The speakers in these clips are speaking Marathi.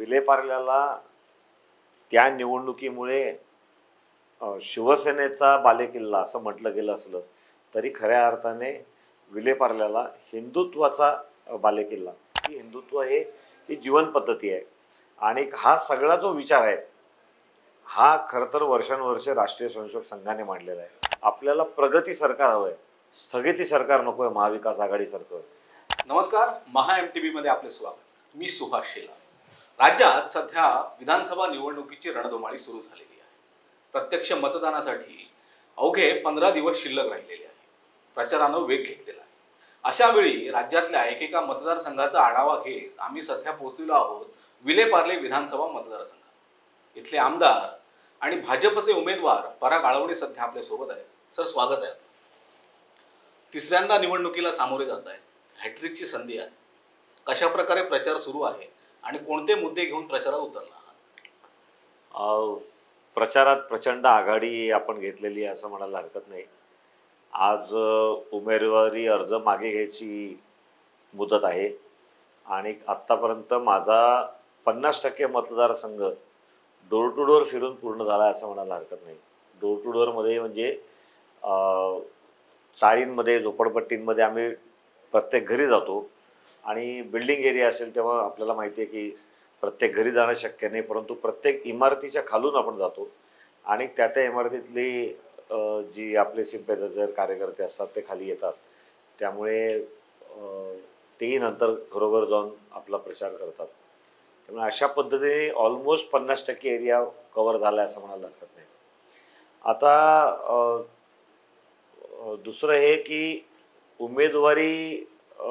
विलेपार्ल्याला त्या निवडणुकीमुळे शिवसेनेचा बालेकिल्ला असं म्हटलं गेलं असलं तरी खऱ्या अर्थाने विलेपार्ल्याला हिंदुत्वाचा बालेकिल्ला, की हिंदुत्व ही जीवन पद्धती आहे आणि हा सगळा जो विचार आहे हा खरं तर वर्षानुवर्ष राष्ट्रीय स्वयंसेवक संघाने मांडलेला आहे। आपल्याला प्रगती सरकार हवं आहे, स्थगिती सरकार नको आहे, महाविकास आघाडी सरकार। नमस्कार, महा MTV मध्ये आपले स्वागत। मी सुभाष शेला। राज्यात सध्या विधानसभा निवडणुकीची रणधुमाळी सुरू झालेली आहे। प्रत्यक्ष मतदानासाठी अवघे 15 दिवस शिल्लक राहिलेले आहे। प्रचारानं वेग घेतलेला आहे। अशा वेळी राज्यातल्या एकेका मतदारसंघाचा आढावा घेत आम्ही सध्या पोहोचलेलो आहोत विलेपार्ले विधानसभा मतदारसंघात। इथले आमदार आणि भाजपचे उमेदवार पराग आळवणे सध्या आपल्या सोबत आहेत। सर, स्वागत आहे। तिसऱ्यांदा निवडणुकीला सामोरे जात आहे, हॅट्रिकची संधी आहे। कशा प्रकारे प्रचार सुरू आहे आणि कोणते मुद्दे घेऊन प्रचारात उतरला आहात? प्रचारात प्रचंड आघाडी आपण घेतलेली आहे असं म्हणायला हरकत नाही। आज उमेदवारी अर्ज मागे घ्यायची मुदत आहे आणि आत्तापर्यंत माझा 50% मतदारसंघ डोर टू डोर फिरून पूर्ण झाला असं म्हणायला हरकत नाही। डोर टू डोरमध्ये म्हणजे चाळींमध्ये, झोपडपट्टींमध्ये आम्ही प्रत्येक घरी जातो आणि बिल्डिंग एरिया असेल तेव्हा आपल्याला माहिती आहे की प्रत्येक घरी जाणं शक्य नाही, परंतु प्रत्येक इमारतीच्या खालून आपण जातो आणि त्या इमारतीतली जी आपले सिम्पॅथायझर कार्यकर्ते असतात ते खाली येतात। त्यामुळे तेही नंतर घरोघर जाऊन आपला प्रचार करतात। त्यामुळे अशा पद्धतीने ऑलमोस्ट 50% एरिया कव्हर झाला असं म्हणायला हरकत नाही। आता दुसरं हे की उमेदवारी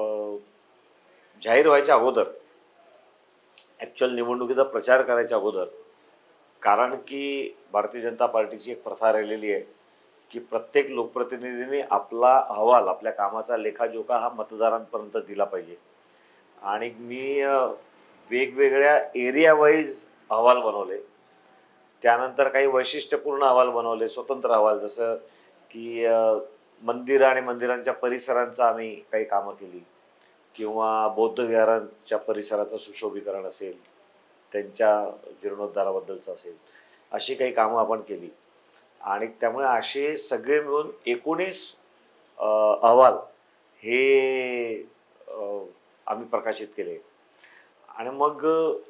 जाहीर व्हायच्या अगोदर, ॲक्च्युअल निवडणुकीचा प्रचार करायच्या अगोदर, कारण की भारतीय जनता पार्टीची एक प्रथा राहिलेली आहे की प्रत्येक लोकप्रतिनिधींनी आपला अहवाल, आपल्या कामाचा लेखाजोखा हा मतदारांपर्यंत दिला पाहिजे। आणि मी वेगवेगळ्या एरिया वाईज अहवाल बनवले, त्यानंतर काही वैशिष्ट्यपूर्ण अहवाल बनवले, स्वतंत्र अहवाल, जसं की मंदिरं आणि मंदिरांच्या परिसरांचा आम्ही काही कामं केली किंवा बौद्ध विहारांच्या परिसराचं सुशोभीकरण असेल, त्यांच्या जीर्णोद्धाराबद्दलचं असेल, अशी काही कामं आपण केली। आणि त्यामुळे असे सगळे मिळून 19 अहवाल हे आम्ही प्रकाशित केले। आणि मग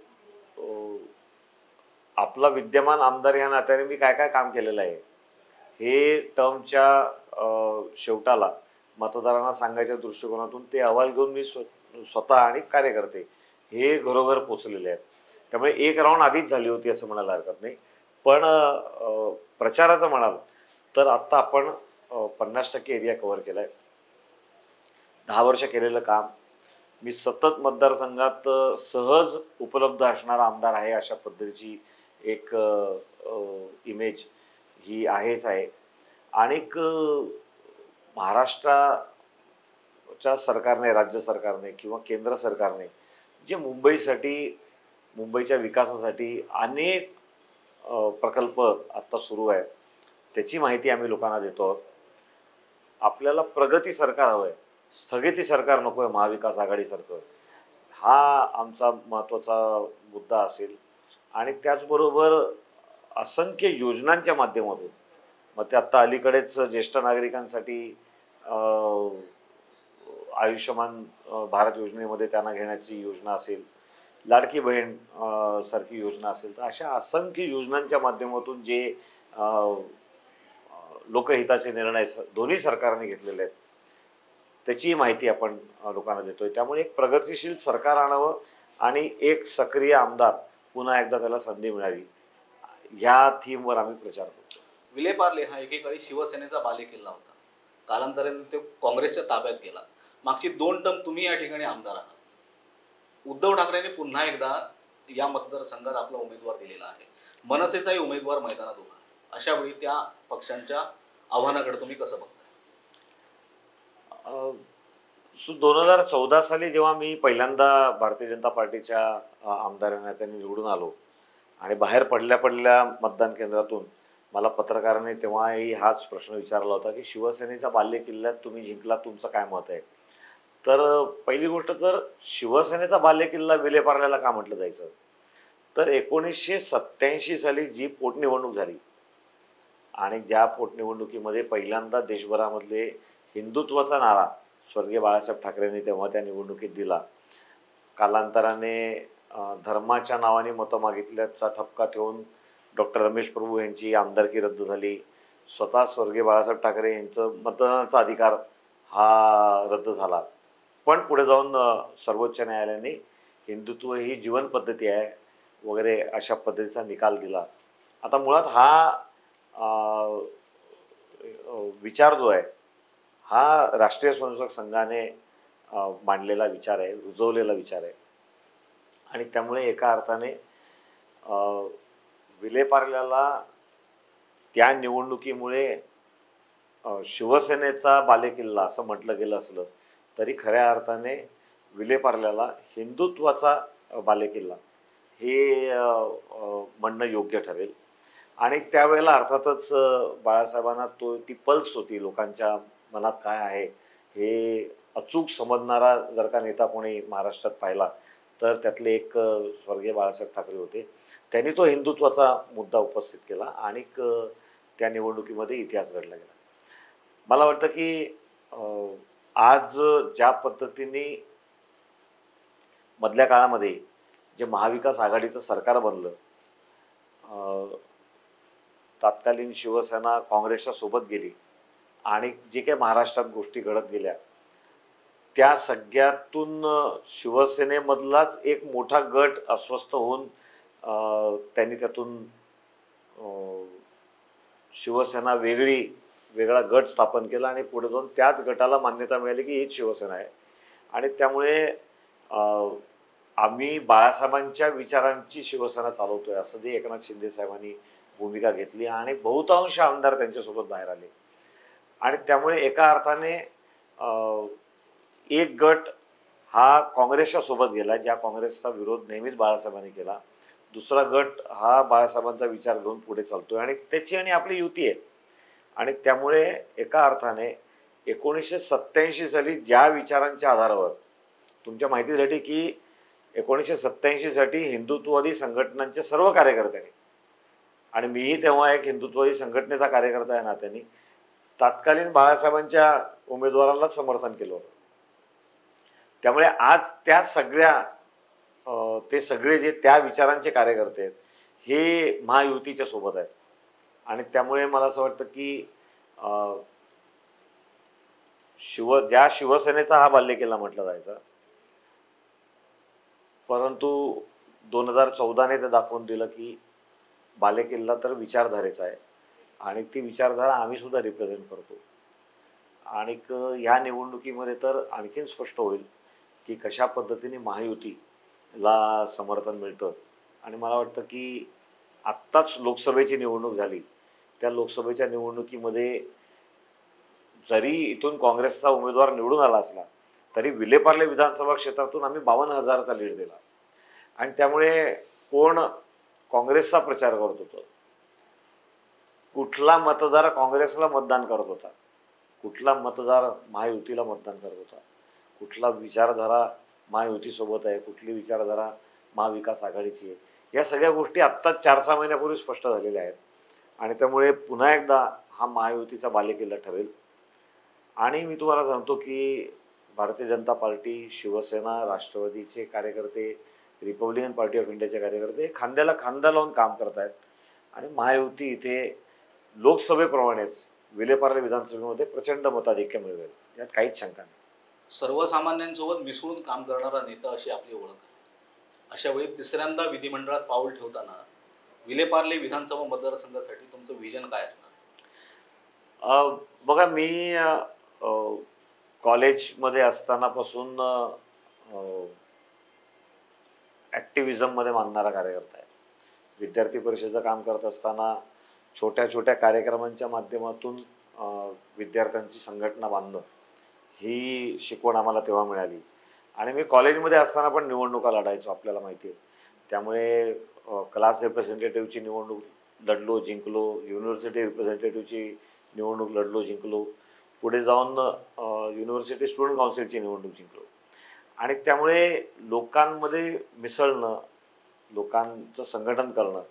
आपला विद्यमान आमदार या नात्याने मी काय काय काम केलेलं आहे हे टर्मच्या शेवटाला मतदारांना सांगायच्या दृष्टिकोनातून ते अहवाल घेऊन मी स्वतः आणि कार्यकर्ते हे घरोघर पोचलेले आहेत। त्यामुळे एक राऊंड आधीच झाली होती असं म्हणायला हरकत नाही। पण प्रचाराचं म्हणाल तर आत्ता आपण 50% एरिया कव्हर केला आहे। 10 वर्ष केलेलं काम, मी सतत मतदारसंघात सहज उपलब्ध असणारा आमदार आहे अशा पद्धतीची एक इमेज ही आहेच आहे। आणि महाराष्ट्राच्या सरकारने, राज्य सरकारने किंवा केंद्र सरकारने जे मुंबईसाठी, मुंबईच्या विकासासाठी अनेक प्रकल्प आत्ता सुरू आहेत त्याची माहिती आम्ही लोकांना देतो आहोत। आपल्याला प्रगती सरकार हवं आहे, स्थगिती सरकार नको आहे, महाविकास आघाडी सरकार, हा आमचा महत्त्वाचा मुद्दा असेल। आणि त्याचबरोबर असंख्य योजनांच्या माध्यमातून, मग ते आत्ता अलीकडेच ज्येष्ठ नागरिकांसाठी आयुष्यमान भारत योजनेमध्ये त्यांना घेण्याची योजना असेल, लाडकी बहीण सारखी योजना असेल, तर अशा असंख्य योजनांच्या माध्यमातून जे लोकहिताचे निर्णय दोन्ही सरकारने घेतलेले आहेत त्याची माहिती आपण लोकांना देतोय। त्यामुळे एक प्रगतिशील सरकार आणावं आणि एक सक्रिय आमदार पुन्हा एकदा त्याला संधी मिळावी, ह्या थीमवर आम्ही प्रचार करतो। विलेपार्ले हा एकेकाळी शिवसेनेचा बालेकिल्ला होता, कालांतराने तो काँग्रेसच्या ताब्यात गेला। मागची 2 टर्म तुम्ही या ठिकाणी आमदार आहात। उद्धव ठाकरेंनी पुन्हा एकदा या मतदारसंघात आपला उमेदवार दिलेला आहे, मनसेचाही उमेदवार मैदानात उभा आहे। अशा वेळी त्या पक्षांच्या आव्हानाकडे तुम्ही कसं बघताय? 2014 साली जेव्हा मी पहिल्यांदा भारतीय जनता पार्टीच्या आमदारांना त्यांनी निवडून आलो आणि बाहेर पडल्या मतदान केंद्रातून मला पत्रकारांनी तेव्हाही हाच प्रश्न विचारला होता की शिवसेनेच्या बालेकिल्ल्यात तुम्ही जिंकला, तुमचं काय मत आहे? तर पहिली गोष्ट तर शिवसेनेचा बालेकिल्ला विलेपार्ल्याला का म्हटलं जायचं, तर 1987 साली जी पोटनिवडणूक झाली आणि ज्या पोटनिवडणुकीमध्ये पहिल्यांदा देशभरामधले हिंदुत्वाचा नारा स्वर्गीय बाळासाहेब ठाकरेंनी तेव्हा त्या निवडणुकीत दिला. कालांतराने धर्माच्या नावाने मतं मागितल्याचा ठपका ठेवून डॉक्टर रमेश प्रभू यांची आमदारकी रद्द झाली. स्वतः स्वर्गीय बाळासाहेब ठाकरे यांचं मतदानाचा अधिकार हा रद्द झाला. पण पुढे जाऊन सर्वोच्च न्यायालयाने हिंदुत्व ही जीवन पद्धती आहे वगैरे अशा पद्धतीचा निकाल दिला. आता मुळात हा विचार जो आहे हा राष्ट्रीय स्वयंसेवक संघाने मांडलेला विचार आहे, रुजवलेला विचार आहे. आणि त्यामुळे एका अर्थाने विलेपार्ल्याला त्या निवडणुकीमुळे शिवसेनेचा बालेकिल्ला असं म्हटलं गेलं असलं तरी खऱ्या अर्थाने विलेपार्ल्याला हिंदुत्वाचा बालेकिल्ला हे म्हणणं योग्य ठरेल. आणि त्यावेळेला अर्थातच बाळासाहेबांना ती पल्स होती, लोकांच्या मनात काय आहे हे अचूक समजणारा जर का नेता कोणी महाराष्ट्रात पाहिला तर त्यातले एक स्वर्गीय बाळासाहेब ठाकरे होते. त्यांनी तो हिंदुत्वाचा मुद्दा उपस्थित केला आणि त्या निवडणुकीमध्ये इतिहास घडला गेला. मला वाटतं की आज ज्या पद्धतीने मधल्या काळामध्ये जे महाविकास आघाडीचं सरकार बनलं, तत्कालीन शिवसेना काँग्रेसच्या सोबत गेली आणि जे काही महाराष्ट्रात गोष्टी घडत गेल्या त्या सगळ्यातून शिवसेनेमधलाच एक मोठा गट अस्वस्थ होऊन त्यांनी त्यातून शिवसेना वेगळा गट स्थापन केला आणि पुढे जाऊन त्याच गटाला मान्यता मिळाली की हीच शिवसेना आहे. आणि त्यामुळे आम्ही बाळासाहेबांच्या विचारांची शिवसेना चालवतोय असं जे एकनाथ शिंदे साहेबांनी भूमिका घेतली आणि बहुतांश आमदार त्यांच्यासोबत बाहेर आले. आणि त्यामुळे एका अर्थाने एक गट हा काँग्रेसच्या सोबत गेला, ज्या काँग्रेसचा विरोध नेहमीच बाळासाहेबांनी केला. दुसरा गट हा बाळासाहेबांचा विचार घेऊन पुढे चालतोय आणि त्याची आणि आपली युती आहे. आणि त्यामुळे एका अर्थाने 1987 साली ज्या विचारांच्या आधारावर, तुमच्या माहितीसाठी की 1987 साठी हिंदुत्ववादी संघटनांच्या सर्व कार्यकर्त्यांनी, आणि मीही तेव्हा एक हिंदुत्ववादी संघटनेचा कार्यकर्ता या नात्याने तत्कालीन बाळासाहेबांच्या उमेदवाराला समर्थन केलं होतं. त्यामुळे आज त्या सगळ्या ते सगळे जे त्या विचारांचे कार्यकर्ते आहेत हे महायुतीच्या सोबत आहेत. आणि त्यामुळे मला असं वाटतं की ज्या शिवसेनेचा हा बालेकिल्ला म्हटला जायचा, परंतु 2014ने ते दाखवून दिलं की बालेकिल्ला तर विचारधारेचा आहे आणि ती विचारधारा आम्ही सुद्धा रिप्रेझेंट करतो. आणि ह्या निवडणुकीमध्ये तर आणखीन स्पष्ट होईल की कशा पद्धतीने महायुतीला समर्थन मिळतं. आणि मला वाटतं की आत्ताच लोकसभेची निवडणूक झाली, त्या लोकसभेच्या निवडणुकीमध्ये जरी इथून काँग्रेसचा उमेदवार निवडून आला असला तरी विलेपार्ले विधानसभा क्षेत्रातून आम्ही 52,000चा लीड दिला. आणि त्यामुळे कोण काँग्रेसचा प्रचार करत होतं, कुठला मतदार काँग्रेसला मतदान करत होता, कुठला मतदार महायुतीला मतदान करत होता, कुठला विचारधारा महायुतीसोबत आहे, कुठली विचारधारा महाविकास आघाडीची आहे, या सगळ्या गोष्टी आत्ताच 4-6 महिन्यापूर्वी स्पष्ट झालेल्या आहेत. आणि त्यामुळे पुन्हा एकदा हा महायुतीचा बालेकिल्ला ठरेल. आणि मी तुम्हाला सांगतो की भारतीय जनता पार्टी, शिवसेना, राष्ट्रवादीचे कार्यकर्ते, रिपब्लिकन पार्टी ऑफ इंडियाचे कार्यकर्ते खांद्याला खांदा लावून काम करत आहेत. आणि महायुती इथे लोकसभेप्रमाणेच विलेपार्ले विधानसभेमध्ये प्रचंड मताधिक्य मिळवेल, यात काहीच शंका नाही. सर्वसामान्यांसोबत मिसळून काम करणारा नेता अशी आपली ओळख आहे. अशा वेळी तिसऱ्यांदा विधिमंडळात पाऊल ठेवताना विलेपार्ले विधानसभा मतदारसंघासाठी तुमचं विजन काय असणार? बघा, मी कॉलेजमध्ये असतानापासून ॲक्टिव्हिजममध्ये मानणारा कार्यकर्ता आहे. विद्यार्थी परिषदेचं काम करत असताना छोट्या छोट्या कार्यक्रमांच्या माध्यमातून विद्यार्थ्यांची संघटना बांधणं ही शिकवण आम्हाला तेव्हा मिळाली. आणि मी कॉलेजमध्ये असताना पण निवडणुका लढायचो, आपल्याला माहिती आहे. त्यामुळे क्लास रिप्रेझेंटेटिव्हची निवडणूक लढलो, जिंकलो. युनिव्हर्सिटी रिप्रेझेंटेटिव्हची निवडणूक लढलो, जिंकलो. पुढे जाऊन युनिव्हर्सिटी स्टुडंट काउन्सिलची निवडणूक जिंकलो. आणि त्यामुळे लोकांमध्ये मिसळणं, लोकांचं संघटन करणं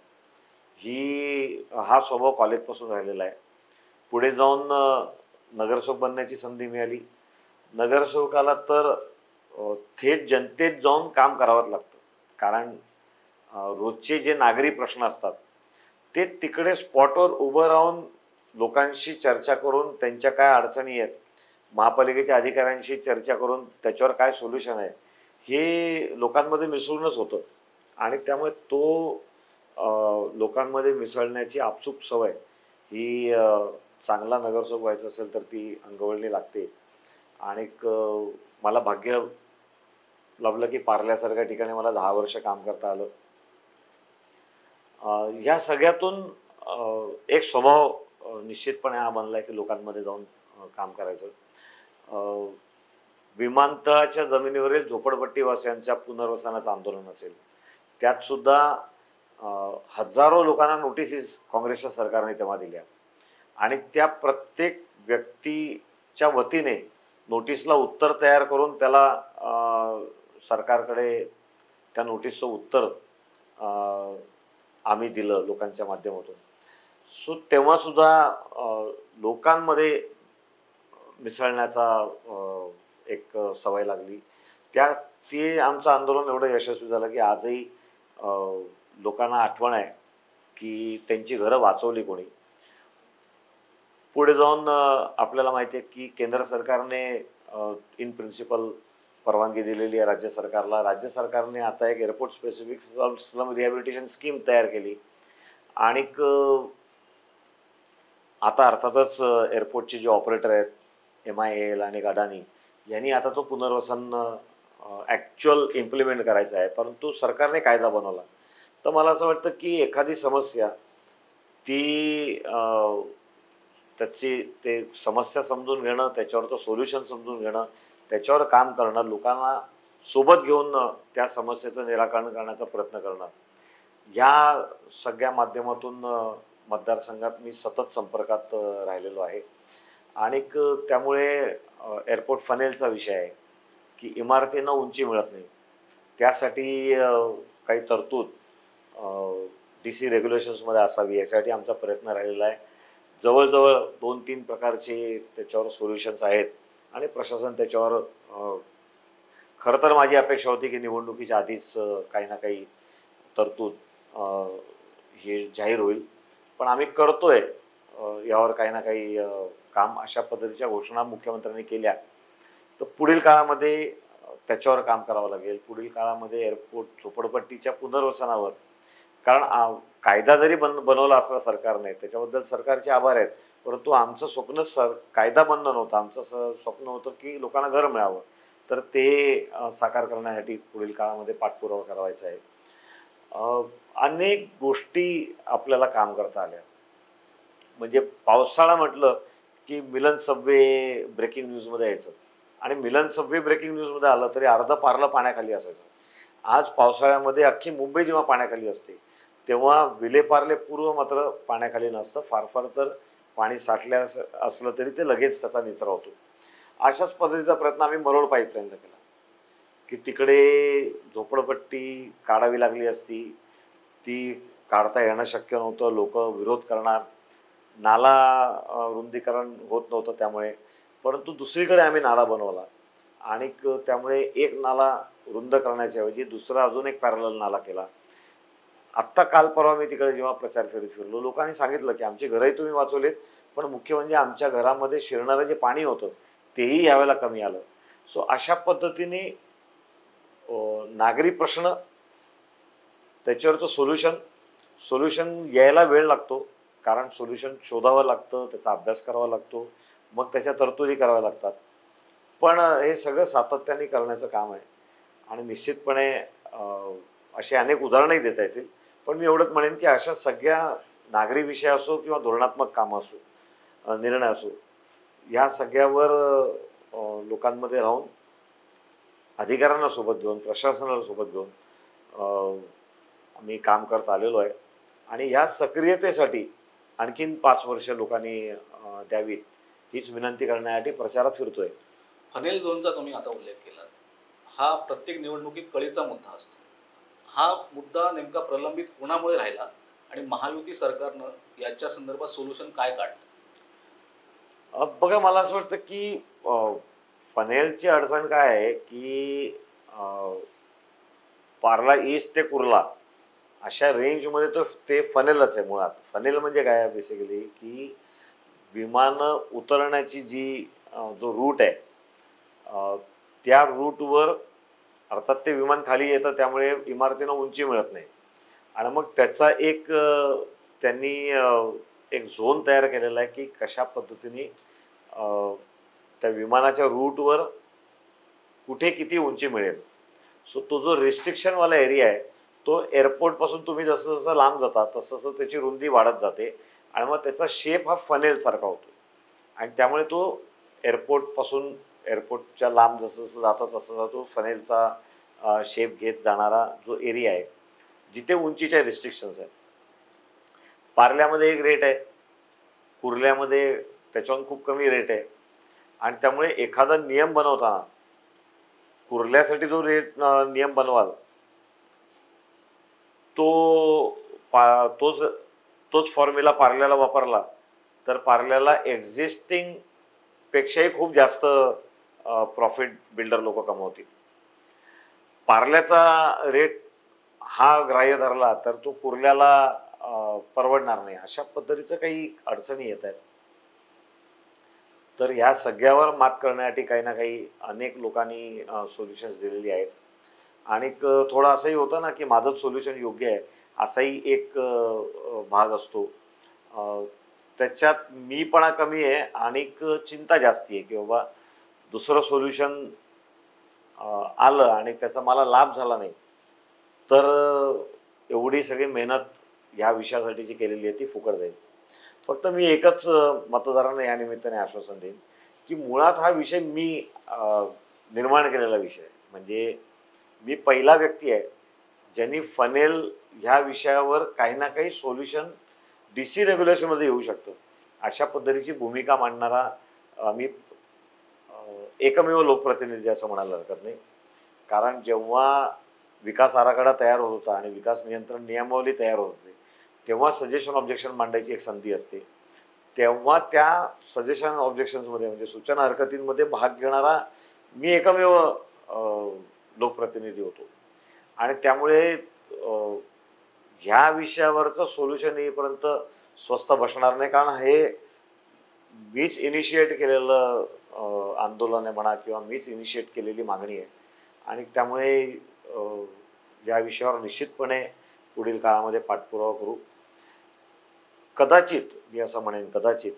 हा स्वभाव कॉलेजपासून राहिलेला आहे. पुढे जाऊन नगरसेवक बनण्याची संधी मिळाली. नगरसेवकाला तर थेट जनतेत जाऊन काम करावंच लागतं. कारण रोजचे जे नागरी प्रश्न असतात ते तिकडे स्पॉटवर उभं राहून लोकांशी चर्चा करून त्यांच्या काय अडचणी आहेत, महापालिकेच्या अधिकाऱ्यांशी चर्चा करून त्याच्यावर काय सोल्युशन आहे, हे लोकांमध्ये मिसळूनच होतं. आणि त्यामुळे लोकांमध्ये मिसळण्याची आपसूक सवय ही चांगला नगरसेवक व्हायचं असेल तर ती अंगवळणी लागते. आणि मला भाग्य लाभलं की पार्ल्यासारख्या ठिकाणी मला 10 वर्ष काम करता आलं. ह्या सगळ्यातून एक स्वभाव निश्चितपणे हा बनला की लोकांमध्ये जाऊन काम करायचं. विमानतळाच्या जमिनीवरील झोपडपट्टीवासियांच्या पुनर्वसनाचं आंदोलन असेल, त्यात सुद्धा हजारो लोकांना नोटिसेस काँग्रेसच्या सरकारने तेव्हा दिल्या आणि त्या प्रत्येक व्यक्तीच्या वतीने नोटीसला उत्तर तयार करून त्याला सरकारकडे त्या नोटीसचं उत्तर आम्ही दिलं लोकांच्या माध्यमातून. सो तेव्हासुद्धा लोकांमध्ये मिसळण्याचा एक सवय लागली. ते आमचं आंदोलन एवढं यशस्वी झालं की आजही लोकांना आठवण आहे की त्यांची घरं वाचवली कोणी. पुढे जाऊन आपल्याला माहिती आहे की केंद्र सरकारने इन प्रिन्सिपल परवानगी दिलेली आहे राज्य सरकारला. राज्य सरकारने आता एक airport specific slum rehabilitation scheme तयार केली आणि आता अर्थातच एअरपोर्टचे जे ऑपरेटर आहेत MIAL आणि अडानी यांनी आता तो पुनर्वसन ॲक्च्युअल इम्प्लिमेंट करायचा आहे. परंतु सरकारने कायदा बनवला. तर मला असं वाटतं की एखादी समस्या ते समस्या समजून घेणं, त्याच्यावर तो सोल्युशन समजून घेणं, त्याच्यावर काम करणं, लोकांना सोबत घेऊन त्या समस्येचं निराकरण करण्याचा प्रयत्न करणं, या सगळ्या माध्यमातून मतदारसंघात मी सतत संपर्कात राहिलेलो आहे. आणि त्यामुळे एअरपोर्ट फनेलचा विषय आहे की इमारतींना उंची मिळत नाही, त्यासाठी काही तरतूद DC रेग्युलेशन्समध्ये असावी यासाठी आमचा प्रयत्न राहिलेला आहे. जवळजवळ 2-3 प्रकारचे त्याच्यावर सोल्युशन्स आहेत आणि प्रशासन त्याच्यावर खरं तर माझी अपेक्षा होती की निवडणुकीच्या आधीच काही ना काही तरतूद हे जाहीर होईल. पण आम्ही करतोय यावर काही ना काही काम. अशा पद्धतीच्या घोषणा मुख्यमंत्र्यांनी केल्या तर पुढील काळामध्ये त्याच्यावर काम करावं लागेल. पुढील काळामध्ये एअरपोर्ट झोपडपट्टीच्या पुनर्वसनावर, कारण कायदा जरी बनवला असला सरकारने, त्याच्याबद्दल सरकारचे आभार आहेत, परंतु आमचं स्वप्न कायदा बंद नव्हतं. आमचं स्वप्न होतं की लोकांना घर मिळावं. तर ते साकार करण्यासाठी पुढील काळामध्ये पाठपुरावा करावायचा आहे. अनेक गोष्टी आपल्याला काम करता आल्या. म्हणजे पावसाळा म्हटलं की मिलन सबवे ब्रेकिंग न्यूजमध्ये यायचं आणि मिलन सबवे ब्रेकिंग न्यूजमध्ये आलं तरी अर्ध पार्लं पाण्याखाली असायचं. आज पावसाळ्यामध्ये अख्खी मुंबई जेव्हा पाण्याखाली असते तेव्हा विलेपार्ले पूर्व मात्र पाण्याखाली नसतं. फार फार तर पाणी साठल्या असलं तरी ते लगेच त्याचा निचरा होतो. अशाच पद्धतीचा प्रयत्न आम्ही मरोड पाईपलाईनला केला की तिकडे झोपडपट्टी काढावी लागली असती, ती काढता येणं शक्य नव्हतं. लोक विरोध करणार, नाला रुंदीकरण होत नव्हतं त्यामुळे. परंतु दुसरीकडे आम्ही नाला बनवला आणि त्यामुळे एक नाला रुंद करण्याच्या ऐवजी दुसरा अजून एक पॅरलल नाला केला. आत्ता काल परवा मी तिकडे जेव्हा प्रचार फेरीत फिरलो, लोकांनी सांगितलं की आमची घरंही तुम्ही वाचवलीत, पण मुख्य म्हणजे आमच्या घरामध्ये शिरणारं जे पाणी होतं तेही यावेळेला कमी आलं. सो अशा पद्धतीने नागरी प्रश्न, त्याच्यावरचं सोल्युशन यायला वेळ लागतो. कारण सोल्युशन शोधावं लागतं, त्याचा अभ्यास करावा लागतो, मग त्याच्या तरतुदी कराव्या लागतात. पण हे सगळं सातत्याने करण्याचं काम आहे आणि निश्चितपणे असे अनेक उदाहरणंही देता येतील. पण मी एवढंच म्हणेन की अशा सगळ्या नागरी विषय असो किंवा धोरणात्मक कामं असो, निर्णय असो, या सगळ्यावर लोकांमध्ये राहून, अधिकाऱ्यांना सोबत घेऊन, प्रशासनाला सोबत घेऊन आम्ही काम करत आलेलो आहे. आणि ह्या सक्रियतेसाठी आणखीन 5 वर्ष लोकांनी द्यावीत हीच विनंती करण्यासाठी प्रचारात फिरतोय. फनेल 2चा तुम्ही आता उल्लेख केला, हा प्रत्येक निवडणुकीत कळीचा मुद्दा असतो. हा मुद्दा नेमका प्रलंबित कोणामुळे राहिला आणि महायुती सरकारनं याच्या संदर्भात सोल्युशन काय काढलं? बघा मला असं वाटतं की फनेलची अडचण काय आहे की पार्ला ईस्ट ते कुर्ला अशा रेंजमध्ये तो ते फनेलच आहे मुळात. फनेल म्हणजे काय आहे बेसिकली की विमानं उतरण्याची जी जो रूट आहे अ, त्या रूटवर अर्थात ते विमान खाली येतं त्यामुळे इमारतींना उंची मिळत नाही आणि मग त्याचा एक त्यांनी एक झोन तयार केलेला आहे की कशा पद्धतीने अ, त्या विमानाच्या रूटवर कुठे किती उंची मिळेल. सो तो जो रिस्ट्रिक्शनवाला एरिया आहे तो एअरपोर्टपासून तुम्ही जसं जसं लांब जाता तसं तसं त्याची रुंदी वाढत जाते आणि मग त्याचा शेप हा फनेलसारखा होतो आणि त्यामुळे तो एअरपोर्टपासून एअरपोर्टच्या लांब जसं जसं जाता तसं जातो फनेलचा शेप घेत जाणारा जो एरिया आहे जिथे उंचीच्या रिस्ट्रिक्शन्स आहेत. पार्ल्यामध्ये एक रेट आहे, कुर्ल्यामध्ये त्याच्याहून खूप कमी रेट आहे आणि त्यामुळे एखादा नियम बनवताना कुर्ल्यासाठी जो नियम बनवाल तो तोच तोच फॉर्म्युला पार्ल्याला वापरला तर पार्ल्याला एक्झिस्टिंग पेक्षाही खूप जास्त प्रॉफिट बिल्डर लोक कमवतील. पार्ल्याचा रेट हा ग्राह्य धरला तर तो कुर्ल्याला परवडणार नाही. अशा पद्धतीचं काही अडचणी येत आहेत. तर ह्या सगळ्यावर मात करण्यासाठी काही ना काही अनेक लोकांनी सोल्युशन्स दिलेली आहेत आणि थोडं असंही होतं ना की माझंच सोल्युशन योग्य आहे असाही एक भाग असतो. अ, त्याच्यात मीपणा कमी आहे आणि चिंता जास्ती आहे की बाबा दुसरं सोल्युशन आलं आणि त्याचा मला लाभ झाला नाही तर एवढी सगळी मेहनत ह्या विषयासाठीची केलेली आहे ती फुकट जाईल. फक्त मी एकच मतदारांना या निमित्ताने आश्वासन देईन की मुळात हा विषय मी निर्माण केलेला विषय आहे. म्हणजे मी पहिला व्यक्ती आहे ज्यांनी फनेल ह्या विषयावर काही ना काही सोल्युशन DC रेग्युलेशनमध्ये येऊ शकतं अशा पद्धतीची भूमिका मांडणारा मी एकमेव लोकप्रतिनिधी असं म्हणायला हरकत नाही. कारण जेव्हा विकास आराखडा तयार होत होता आणि विकास नियंत्रण नियमावली तयार होत होते तेव्हा सजेशन ऑब्जेक्शन मांडायची एक संधी असते. तेव्हा त्या सजेशन ऑब्जेक्शन्समध्ये म्हणजे सूचना हरकतींमध्ये भाग घेणारा मी एकमेव लोकप्रतिनिधी होतो आणि त्यामुळे ह्या विषयावरचं सोल्युशन येईपर्यंत स्वस्थ बसणार नाही. कारण हे मीच इनिशिएट केलेलं आंदोलन आहे म्हणा किंवा मीच इनिशिएट केलेली मागणी आहे आणि त्यामुळे या विषयावर निश्चितपणे पुढील काळामध्ये पाठपुरावा करू. कदाचित मी असं म्हणेन कदाचित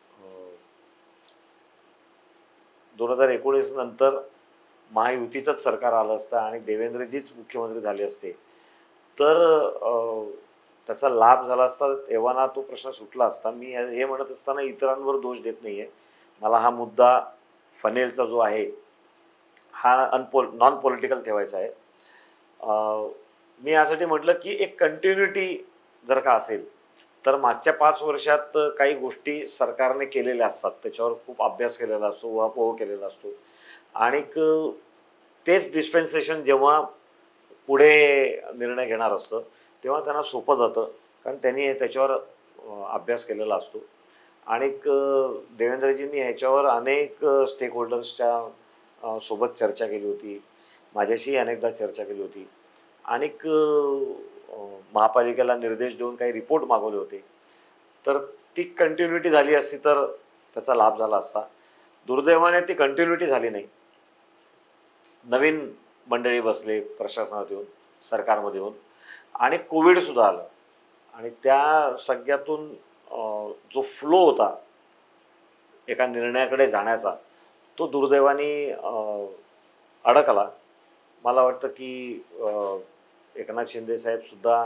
2019 नंतर महायुतीचंच सरकार आलं असतं आणि देवेंद्रजीच मुख्यमंत्री झाले असते तर त्याचा लाभ झाला असता तेव्हा तो प्रश्न सुटला असता. मी हे म्हणत असताना इतरांवर दोष देत नाही आहे. मला हा मुद्दा फनेलचा जो आहे हा नॉन पॉलिटिकल ठेवायचा आहे. मी यासाठी म्हटलं की एक कंटिन्युटी जर का असेल तर मागच्या 5 वर्षात काही गोष्टी सरकारने केलेल्या असतात त्याच्यावर खूप अभ्यास केलेला असतो उहापोह केलेला असतो आणि तेच डिस्पेन्सेशन जेव्हा पुढे निर्णय घेणार असतं तेव्हा त्यांना सोपं जातं कारण त्यांनी त्याच्यावर अभ्यास केलेला असतो आणि देवेंद्रजींनी ह्याच्यावर अनेक स्टेक होल्डर्सच्या सोबत चर्चा केली होती. माझ्याशी अनेकदा चर्चा केली होती आणि महापालिकेला निर्देश देऊन काही रिपोर्ट मागवले होते. तर ती कंटिन्युटी झाली असती तर त्याचा लाभ झाला असता. दुर्दैवाने ती कंटिन्युटी झाली नाही. नवीन मंडळी बसले प्रशासनात येऊन सरकारमध्ये येऊन आणि कोविडसुद्धा आलं आणि त्या सगळ्यातून जो फ्लो होता एका निर्णयाकडे जाण्याचा तो दुर्दैवाने अडकला. मला वाटतं की एकनाथ शिंदे साहेबसुद्धा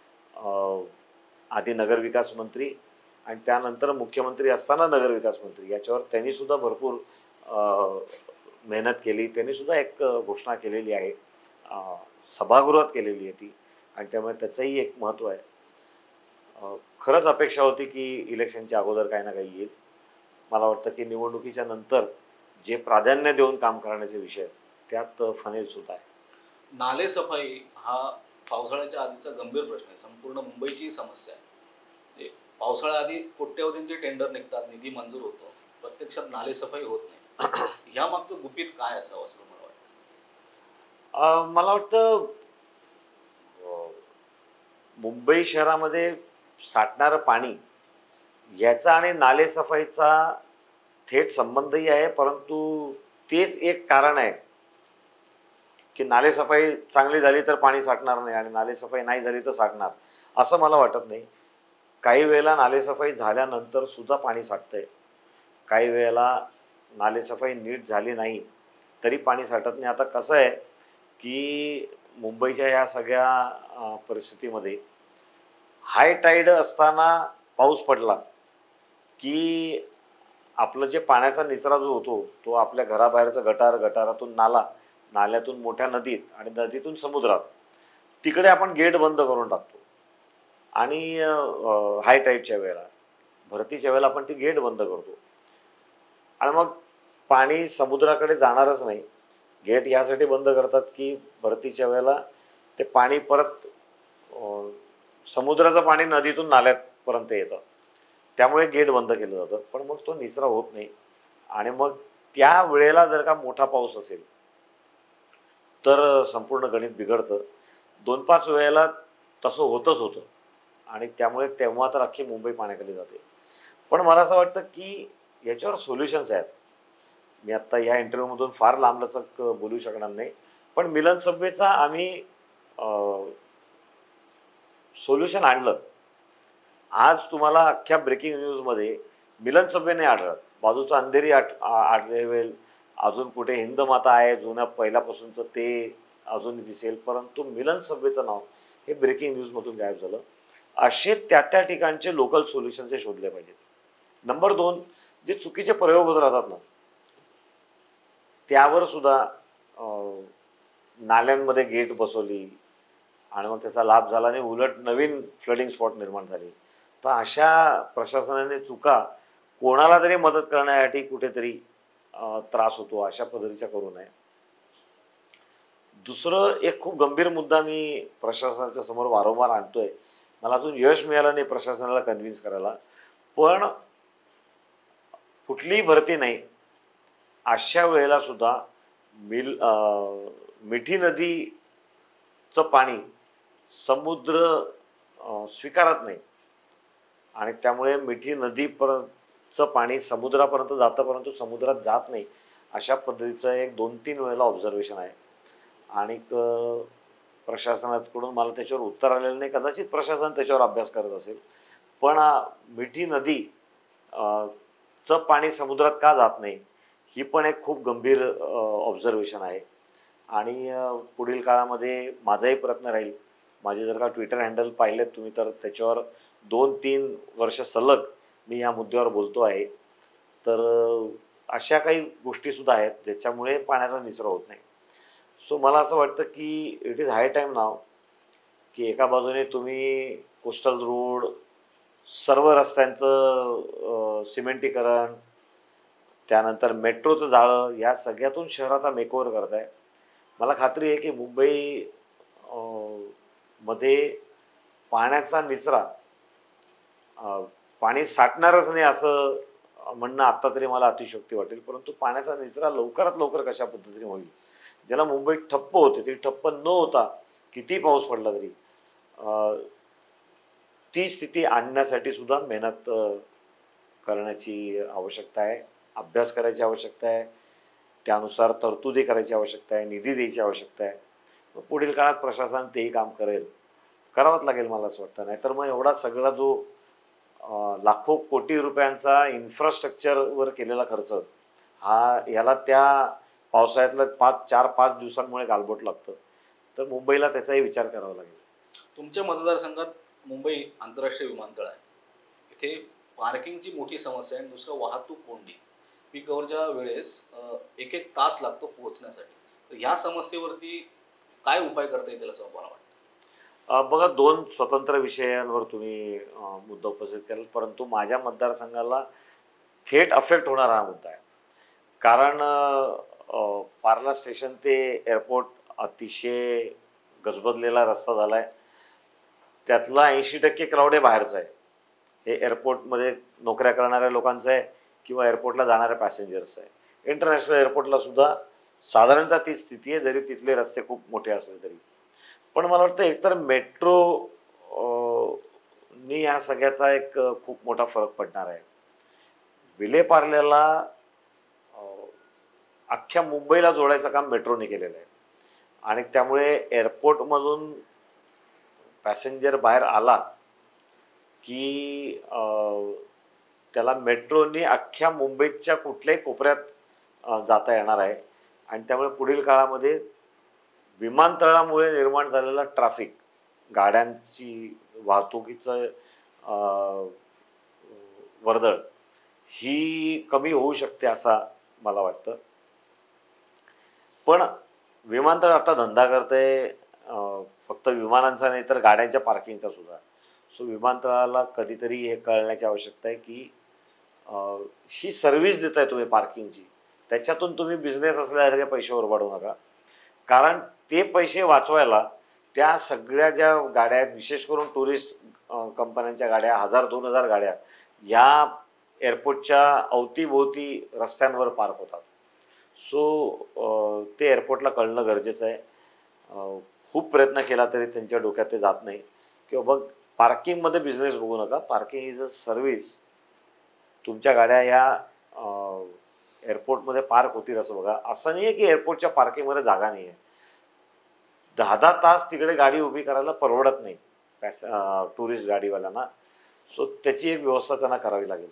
आधी नगरविकास मंत्री आणि त्यानंतर मुख्यमंत्री असताना नगरविकास मंत्री याच्यावर त्यांनीसुद्धा भरपूर मेहनत केली. त्यांनीसुद्धा एक घोषणा केलेली आहे सभागृहात केलेली आहे ती आणि त्यामुळे त्याचंही एक महत्त्व आहे. खरंच अपेक्षा होती की इलेक्शनच्या अगोदर काही ना काही येईल. मला वाटतं की निवडणुकीच्या नंतर जे प्राधान्य देऊन काम करण्याचे विषय त्यात फनेलसुद्धा आहे. नालेसफाई हा पावसाळ्याच्या आधीचा गंभीर प्रश्न आहे. संपूर्ण मुंबईची समस्या आहे. म्हणजे पावसाळ्याआधी कोट्यवधींचे टेंडर निघतात, निधी मंजूर होतो, प्रत्यक्षात नालेसफाई होत नाही. ह्या मागचं गुपित काय असावं असं तुम्हाला वाटतं? मला वाटतं मुंबई शहरामध्ये साठणारं पाणी याचा आणि नालेसफाईचा थेट संबंधही आहे, परंतु तेच एक कारण आहे की नालेसफाई चांगली झाली तर पाणी साठणार नाही आणि नालेसफाई नाही झाली तर साठणार, असं मला वाटत नाही. काही वेळेला नालेसफाई झाल्यानंतर सुद्धा पाणी साठतंय, काही वेळेला नालेसफाई नीट झाली नाही तरी पाणी साठत नाही. आता कसं आहे की मुंबईच्या या सगळ्या परिस्थितीमध्ये हाय टाईड असताना पाऊस पडला की आपलं जे पाण्याचा निचरा जो होतो तो आपल्या घराबाहेरचं गटार, गटारातून नाला, नाल्यातून मोठ्या नदीत आणि नदीतून समुद्रात, तिकडे आपण गेट बंद करून टाकतो. आणि हाय टाईडच्या वेळेला, भरतीच्या वेळेला आपण ती गेट बंद करतो आणि मग पाणी समुद्राकडे जाणारच नाही. गेट यासाठी बंद करतात की भरतीच्या वेळेला ते पाणी परत समुद्राचं पाणी नदीतून नाल्यापर्यंत येतं, त्यामुळे गेट बंद केलं जातं. पण मग तो निचरा होत नाही आणि मग त्या वेळेला जर का मोठा पाऊस असेल तर संपूर्ण गणित बिघडतं. 2-5 वेळेला तसं होतच होतं आणि त्यामुळे तेव्हा तर अख्खी मुंबई पाण्याखाली जाते. पण मला असं वाटतं की याच्यावर सोल्युशन्स आहेत. मी आत्ता ह्या इंटरव्ह्यूमधून फार लांबलचक बोलू शकणार नाही, पण मिलन सबवेचा आम्ही सोल्युशन आणलं. आज तुम्हाला अख्ख्या ब्रेकिंग न्यूजमध्ये मिलन सबवे नाही आढळत, बाजूचं अंधेरी आढळेल, अजून कुठे हिंद माता आहे जुन्या पहिल्यापासूनचं ते अजूनही दिसेल, परंतु मिलन सबवेचं नाव हे ब्रेकिंग न्यूजमधून गायब झालं. असे त्या ठिकाणचे लोकल सोल्युशन्स हे शोधले पाहिजेत. नंबर 2, जे चुकीचे प्रयोग होत राहतात ना, त्यावर सुद्धा नाल्यांमध्ये गेट बसवली आणि मग त्याचा लाभ झाला आणि उलट नवीन फ्लडिंग स्पॉट निर्माण झाले. तर अशा प्रशासनाने चुका कोणाला तरी मदत करण्यासाठी कुठेतरी त्रास होतो, अशा पद्धतीच्या करू नये. दुसरं एक खूप गंभीर मुद्दा मी प्रशासनाच्या समोर वारंवार आणतोय, मला अजून यश मिळालं नाही प्रशासनाला कन्व्हिन्स करायला, पण कुठलीही भरती नाही अशा वेळेला सुद्धा मिठी नदीचं पाणी समुद्र स्वीकारत नाही आणि त्यामुळे मिठी नदीपर्यंतचं पाणी समुद्रापर्यंत जातं, परंतु समुद्रात जात नाही. अशा पद्धतीचं एक 2-3 वेळेला ऑब्झर्वेशन आहे आणि प्रशासनाकडून मला त्याच्यावर उत्तर आलेलं नाही. कदाचित प्रशासन त्याच्यावर अभ्यास करत असेल, पण मिठी नदी चं पाणी समुद्रात का जात नाही ही पण एक खूप गंभीर ऑब्झर्वेशन आहे. आणि पुढील काळामध्ये माझाही प्रयत्न राहील, माझे जर का ट्विटर हँडल पाहिलेत तुम्ही तर त्याच्यावर 2-3 वर्ष सलग मी या मुद्द्यावर बोलतो आहे. तर अशा काही गोष्टीसुद्धा आहेत ज्याच्यामुळे पाण्याचा निचरा होत नाही. सो मला असं वाटतं की it is high time now की एका बाजूने तुम्ही कोस्टल रोड, सर्व रस्त्यांचं सिमेंटीकरण, त्यानंतर मेट्रोचं जाळं, या सगळ्यातून शहराचा मेकओव्हर करताय. मला खात्री आहे की मुंबई मध्ये पाण्याचा निचरा, पाणी साठणारच नाही असं म्हणणं आत्ता तरी मला अतिशयोक्ती वाटेल, परंतु पाण्याचा निचरा लवकरात लवकर कशा पद्धतीने होईल, ज्याला मुंबई ठप्प होते ती ठप्प न होता किती पाऊस पडला तरी ती स्थिती आणण्यासाठी सुद्धा मेहनत करण्याची आवश्यकता आहे, अभ्यास करायची आवश्यकता आहे, त्यानुसार तरतुदी करायची आवश्यकता आहे, निधी द्यायची आवश्यकता आहे. पुढील काळात प्रशासन तेही काम करावंच लागेल मला असं वाटतं. नाहीतर मग एवढा सगळा जो लाखो कोटी रुपयांचा इन्फ्रास्ट्रक्चरवर केलेला खर्च याला त्या पावसाळ्यातलं 4-5 दिवसांमुळे गालबोट लागतं. तर मुंबईला त्याचाही विचार करावा लागेल. तुमच्या मतदारसंघात मुंबई आंतरराष्ट्रीय विमानतळ आहे, इथे पार्किंगची मोठी समस्या आहे. दुसरं वाहतूक कोंडी, पीक अवरच्या वेळेस 1-1 तास लागतो पोहोचण्यासाठी. तर ह्या समस्येवरती काय उपाय करता येतील असं मला वाटतं? बघा, 2 स्वतंत्र विषयांवर तुम्ही मुद्दा उपस्थित केला, परंतु माझ्या मतदारसंघाला थेट अफेक्ट होणारा हा मुद्दा आहे. कारण पार्ला स्टेशन ते एअरपोर्ट अतिशय गजबजलेला रस्ता झाला आहे. त्यातला 80% क्राऊड हे बाहेरचा आहे. हे एअरपोर्टमध्ये नोकऱ्या करणाऱ्या लोकांचं आहे किंवा एअरपोर्टला जाणाऱ्या पॅसेंजर्सचं आहे. इंटरनॅशनल एअरपोर्टला सुद्धा साधारणतः ती स्थिती आहे, जरी तिथले रस्ते खूप मोठे असले तरी. पण मला वाटतं एकतर मेट्रो नी या सगळ्याचा एक खूप मोठा फरक पडणार आहे. विलेपार्लेला अख्ख्या मुंबईला जोडायचं काम मेट्रोने केलेलं आहे आणि त्यामुळे एअरपोर्टमधून पॅसेंजर बाहेर आला की त्याला मेट्रोनी अख्ख्या मुंबईच्या कुठल्याही कोपऱ्यात जाता येणार आहे. आणि त्यामुळे पुढील काळामध्ये विमानतळामुळे निर्माण झालेला ट्रॅफिक, गाड्यांची वाहतुकीचं वर्दळ ही कमी होऊ शकते असं मला वाटतं. पण विमानतळ आता धंदा करते फक्त विमानांचा नाही तर गाड्यांच्या पार्किंगचा सुद्धा. सो विमानतळाला कधीतरी हे कळण्याची आवश्यकता आहे की ही सर्व्हिस देताय तुम्ही पार्किंगची, त्याच्यातून तुम्ही बिझनेस असल्यासारखे पैसे उरबाडू नका. कारण ते पैसे वाचवायला त्या सगळ्या ज्या गाड्या आहेत, विशेष करून टुरिस्ट कंपन्यांच्या गाड्या, 1000-2000 गाड्या या एअरपोर्टच्या अवतीभोवती रस्त्यांवर पार्क होतात. सो ते एअरपोर्टला कळणं गरजेचं आहे. खूप प्रयत्न केला तरी त्यांच्या डोक्यात ते जात नाही किंवा बघ पार्किंगमध्ये बिझनेस बघू नका. Parking is a service. तुमच्या गाड्या या एअरपोर्टमध्ये पार्क होतील असं बघा. असं नाही आहे की एअरपोर्टच्या पार्किंगमध्ये जागा नाही आहे. 10-10 तास तिकडे गाडी उभी करायला परवडत नाही टुरिस्ट गाडीवाल्यांना. सो त्याची एक व्यवस्था त्यांना करावी लागेल.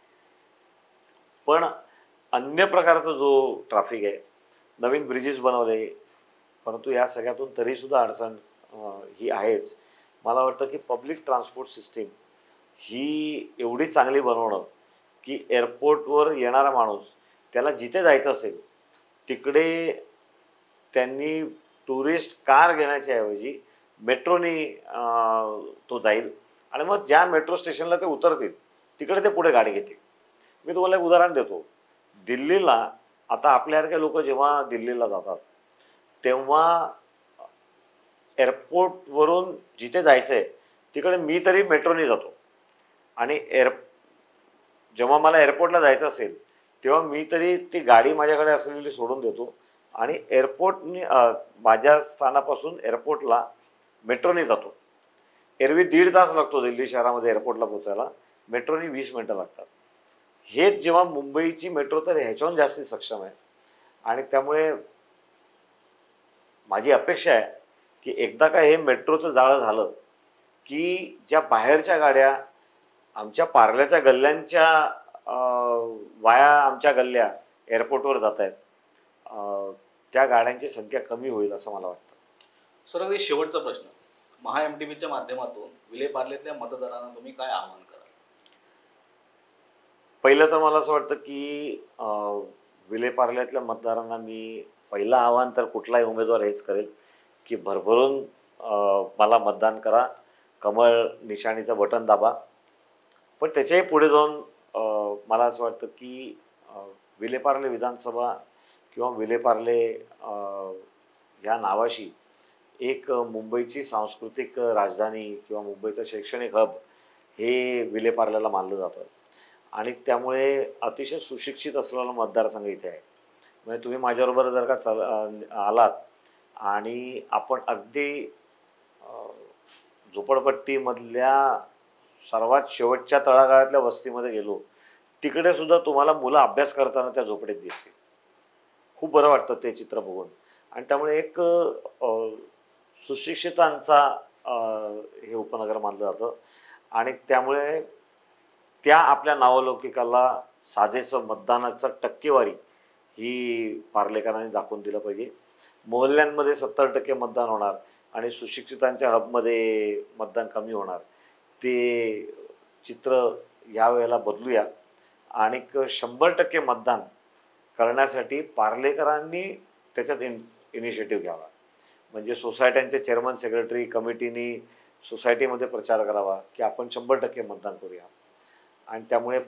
पण अन्य प्रकारचा जो ट्रॅफिक आहे, नवीन ब्रिजेस बनवले, परंतु या सगळ्यातून तरीसुद्धा अडचण ही आहेच. मला वाटतं की पब्लिक ट्रान्सपोर्ट सिस्टीम ही एवढी चांगली बनवणं की एअरपोर्टवर येणारा माणूस त्याला जिथे जायचं असेल तिकडे त्यांनी टुरिस्ट कार घेण्याच्या ऐवजी मेट्रोनी तो जाईल आणि मग ज्या मेट्रो स्टेशनला ते उतरतील तिकडे ते पुढे गाडी घेतील. मी तुम्हाला एक उदाहरण देतो. दिल्लीला आता आपल्यासारखे लोक जेव्हा दिल्लीला जातात तेव्हा एअरपोर्टवरून जिथे जायचं आहे तिकडे मी तरी मेट्रोनी जातो आणि जेव्हा मला एअरपोर्टला जायचं असेल तेव्हा मी तरी ती गाडी माझ्याकडे असलेली सोडून देतो आणि एअरपोर्टनी माझ्या स्थानापासून एअरपोर्टला मेट्रोने जातो. एरवी 1.5 तास लागतो दिल्ली शहरामध्ये एअरपोर्टला पोचायला, मेट्रोनी 20 मिनटं लागतात. हेच जेव्हा मुंबईची मेट्रो तर ह्याच्याहून जास्ती सक्षम आहे. आणि त्यामुळे माझी अपेक्षा आहे की एकदा का हे मेट्रोचं जाळं झालं की ज्या बाहेरच्या गाड्या आमच्या पार्ल्याच्या गल्ल्यांच्या वाया आमच्या गल्ल्या एअरपोर्टवर जात आहेत, त्या गाड्यांची संख्या कमी होईल असं मला वाटतं. सर, अगदी शेवटचा प्रश्न, MHA माध्यमातून विलेपार्लेतल्या मतदारांना तुम्ही काय आवाहन कराल? पहिलं तर मला असं वाटतं की विलेपार्ल्यातल्या मतदारांना मी पहिलं आवाहन तर कुठलाही उमेदवार हेच करेल की भरभरून मला मतदान करा, कमळ निशाणीचं बटन दाबा. पण त्याच्याही पुढे जाऊन मला असं वाटतं की विलेपार्ले विधानसभा किंवा विलेपार्ले ह्या नावाशी एक मुंबईची सांस्कृतिक राजधानी किंवा मुंबईचं शैक्षणिक हब हे विलेपार्ल्याला मानलं जातं. आणि त्यामुळे अतिशय सुशिक्षित असलेला मतदारसंघ इथे आहे. म्हणजे तुम्ही माझ्याबरोबर जर का आलात आणि आपण अगदी झोपडपट्टीमधल्या सर्वात शेवटच्या तळागाळातल्या वस्तीमध्ये गेलो, तिकडे सुद्धा तुम्हाला मुलं अभ्यास करताना त्या झोपडीत दिसतील. खूप बरं वाटतं ते चित्र बघून. आणि त्यामुळे एक सुशिक्षितांचा हे उपनगर मानलं जातं आणि त्यामुळे त्या आपल्या नावलौकिकाला साजेसं मतदानाचा टक्केवारी ही पार्लेकरांनी दाखवून दिलं पाहिजे. मोहल्ल्यांमध्ये 70% मतदान होणार आणि सुशिक्षितांच्या हबमध्ये मतदान कमी होणार, ते चित्र यावेळेला बदलूया. आणि 100% मतदान करण्यासाठी पार्लेकरांनी त्याच्यात इनिशिएटिव्ह घ्यावा. म्हणजे सोसायट्यांचे चेअरमन सेक्रेटरी कमिटीनी सोसायटीमध्ये प्रचार करावा की आपण 100% मतदान करूया. आणि त्यामुळे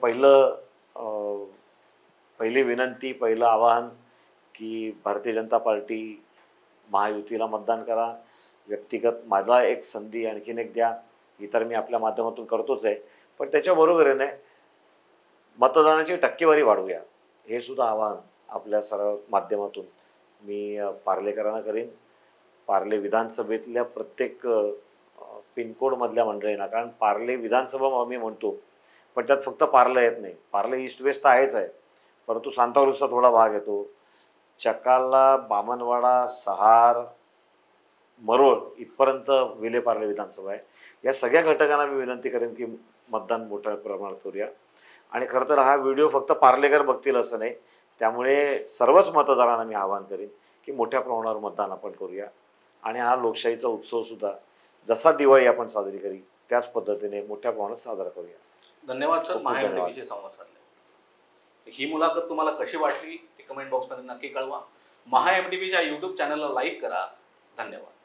पहिली विनंती, पहिलं आवाहन की भारतीय जनता पार्टी महायुतीला मतदान करा. व्यक्तिगत माझा एक संधी आणखीन एक द्या, ही तर मी आपल्या माध्यमातून करतोच आहे, पण त्याच्याबरोबरीने मतदानाची टक्केवारी वाढवूया, हे सुद्धा आवाहन आपल्या सर्व माध्यमातून मी पार्लेकरांना करीन. पार्ले विधानसभेतल्या प्रत्येक पिनकोडमधल्या मंडळींना, कारण पार्ले विधानसभा आम्ही म्हणतो, पण त्यात फक्त पार्लं येत नाही. पार्ले ईस्ट वेस्ट तर आहेच आहे, परंतु सांताक्रूजचा थोडा भाग येतो. चकाला, बामणवाडा, सहार, मरोळ इथपर्यंत विलेपार्ले विधानसभा आहे. या सगळ्या घटकांना मी विनंती करेन की मतदान मोठ्या प्रमाणात करूया. आणि खरं तर हा व्हिडिओ फक्त पार्लेकर बघतील असं नाही, त्यामुळे सर्वच मतदारांना मी आवाहन करेन की मोठ्या प्रमाणावर मतदान आपण करूया. आणि हा लोकशाहीचा उत्सवसुद्धा जसा दिवाळी आपण साजरी करी त्याच पद्धतीने मोठ्या प्रमाणात साजरा करूया. धन्यवाद सर, खूप खूप धन्यवाद. महा संवाद साधला. ही मुलाखत तुम्हाला कशी वाटली ते कमेंट बॉक्समध्ये नक्की कळवा. महा MTBच्या यूट्यूब चॅनलला लाईक करा. धन्यवाद.